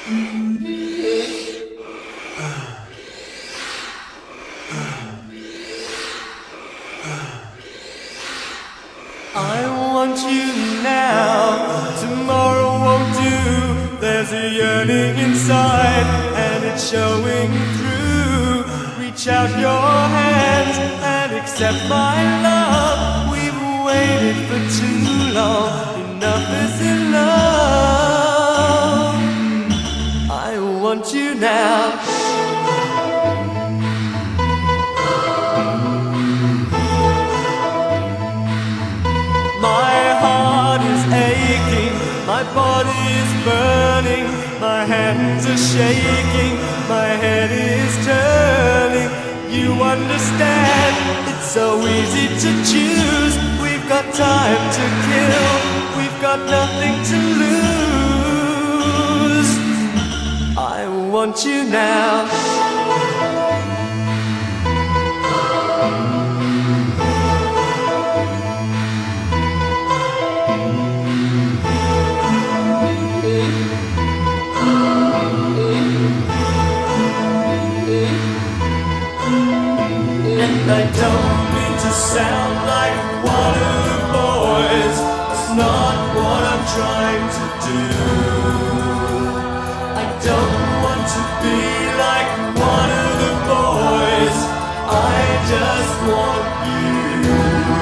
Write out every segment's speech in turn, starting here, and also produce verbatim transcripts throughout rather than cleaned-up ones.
I want you now, tomorrow won't do. There's a yearning inside and it's showing through. Reach out your hands and accept my love. We've waited for too long, enough is enough. I want you now. My heart is aching, my body is burning, my hands are shaking, my head is turning. You understand, it's so easy to choose. We've got time to kill, we've got nothing to lose. I want you now. And I don't mean to sound like one of the boys. It's not what I'm trying to do. I don't want to be like one of the boys. I just want you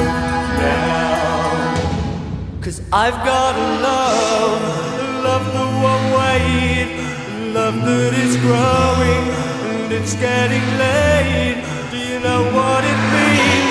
now. 'Cause I've got a love, a love that won't wait, a love that is growing and it's getting late. Do you know what it means?